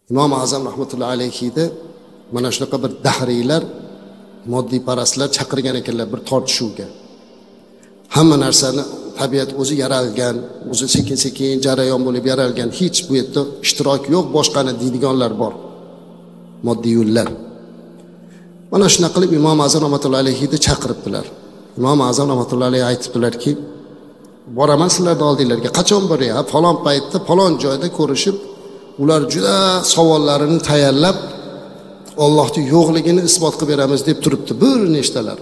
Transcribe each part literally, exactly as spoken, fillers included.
Imom Azam rahmatullohi alayhida mana shunaqa bir dahriylar, moddiy parastlar chaqirgan ekanlar bir tortishuvga. Hamma narsani tabiat o'zi yaralgan, o'zi sekin-sekin jarayon bo'lib yaralgan, hech bu yerda ishtirok yo'q, boshqani deydiganlar bor. Moddiy yo'llar. Mana shuna qilib Imom Azam rahmatullohi alayhida chaqiribdilar. Imom Azam rahmatullohi alayhi aytibdilarki, boraman sizlarning oldinglarga. Qachon boryapti? Falon paytda, falon joyda ko'rishib, ular juda savollarini tayyorlab, Allohning yo'qligini isbot qilib beramiz deb turibdi. Bir nechtalar.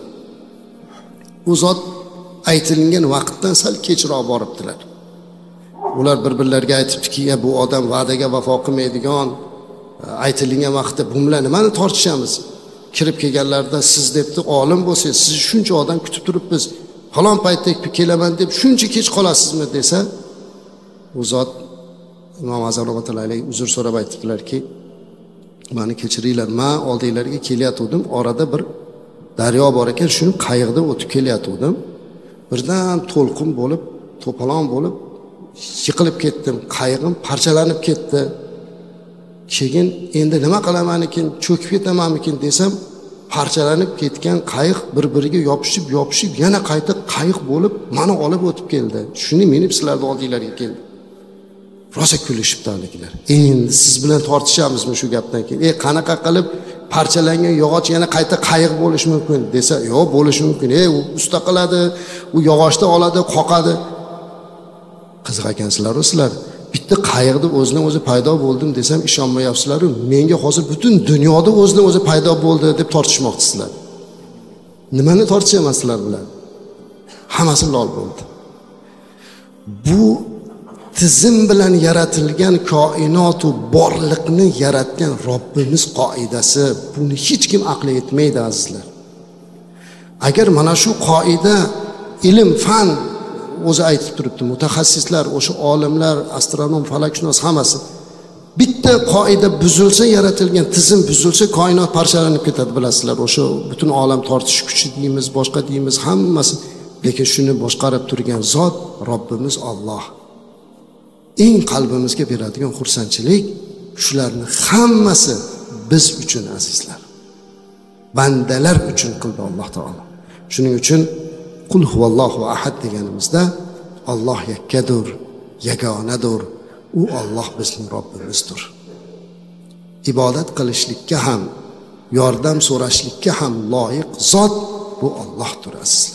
U zot aytilgan vaqtdan sal kechroq boribdilar. Ular bir-birlariga aytibdiki, bu odam va'daga vafo qilmaydigan, aytilgan vaqtda bu bilan nimani tortishamiz? Kirib kelganlarda siz debdi, olim bo'lsangiz, sizni shuncha odam kutib turibmiz. Falon paytda kelaman deb shuncha kech qolasizmi desa, u zot Imom Azam rahmatullohi alayhi uzr so'rab aytdilarki, meni kechiringlar, men oldinglarga kelyotgandim, orada bir daryo bor ekan, shuni qayiqda o'tib kelyotgandim. Birdan to'lqin bo'lib, to'polon bo'lib yiqilib ketdim, qayiqim parchalanib ketdi. Keyin endi nima qilaman-ekin, cho'kib ketamanmikin desam, parchalanib ketgan qayiq bir-biriga yopishib, yopishib yana qayta qayiq bo'lib meni olib o'tib keldi. Shuni menib sizlarning oldinglarga keldi. Rosa kulishibdi haligilar. Endi siz bilan tortishamizmi shu gapdan keyin? Ey, qanaqa qilib parchalangan yog'och yana qayta qayiq bo'lishi mumkin desa, yo'q, bo'lishi mumkin. Ey, u usta qiladi, u yog'ochni oladi, qoqadi. Qiziq ekansizlar sizlar. Bitta qayiqda o'zidan o'zi paydo bo'ldim desam ishonmayapsizlar-ku. Menga hozir butun dunyoda o'zidan o'zi paydo bo'ldi deb tortishmoqchisizlar. Nimani tortishaman sizlar bilan? Hammasi lol bo'ldi. Bu tizim bilan yaratilgan koinot va borliqni yaratgan Robbimiz qoidasi. Buni hech kim aqli yetmaydi azizlar. Agar mana shu qoida ilm, fan o'zi aytib turibdi, mutaxassislar, o'sha olimlar, astronom, falakshunos hammasi. Bitta qoida buzilsa, yaratilgan tizim buzilsa, koinot parchalanib ketadi, bilasizlar. O'sha butun olam tortish kuchi deymiz, boshqa deymiz, hammasi. Lekin shuni boshqarib turgan zot Robbimiz Alloh. Eng qalbimizga beradigan xursandchilik shularning hammasi biz uchun azizlar. Bandalar uchun qildi Alloh taolo. Shuning uchun Qul huvallohu ahad deganimizda Alloh yakkadir, yagonadir. U Alloh bizning Robbimizdir. Ibodat qilishlikka ham, yordam so'rashlikka ham loyiq zot bu Allohdir azizlar.